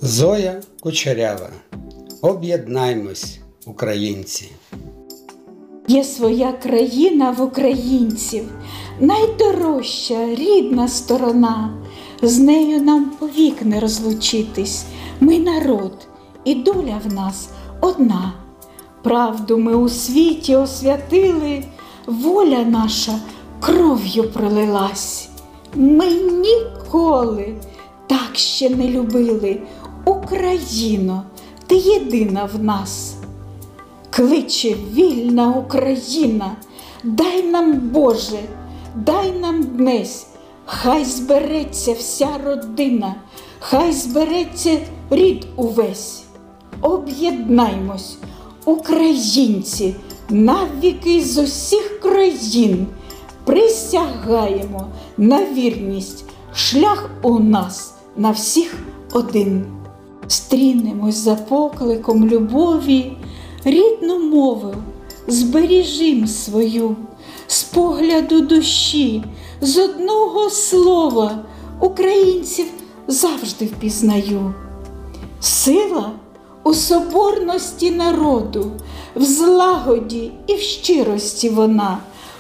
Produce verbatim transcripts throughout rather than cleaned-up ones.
Зоя Кучерява. Об'єднаймось, українці! Є своя країна в українців, найдорожча, рідна сторона. З нею нам повік не розлучитись. Ми народ, і доля в нас одна. Правду ми у світі освятили, воля наша кров'ю пролилась. Ми ніколи так ще не любили. Україно, ти єдина в нас. Кличе вільна Україна, дай нам, Боже, дай нам днесь, хай збереться вся родина, хай збереться рід увесь. Об'єднаймось, українці, навіки з усіх країн, присягаємо на вірність, шлях у нас на всіх один. Стрінемось за покликом любові, рідну мову збережім свою, з погляду душі, з одного слова українців завжди впізнаю. Сила у соборності народу, в злагоді і в щирості вона.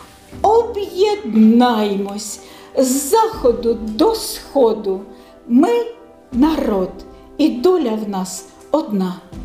Об'єднаймось з заходу до сходу, ми народ, і доля в нас одна.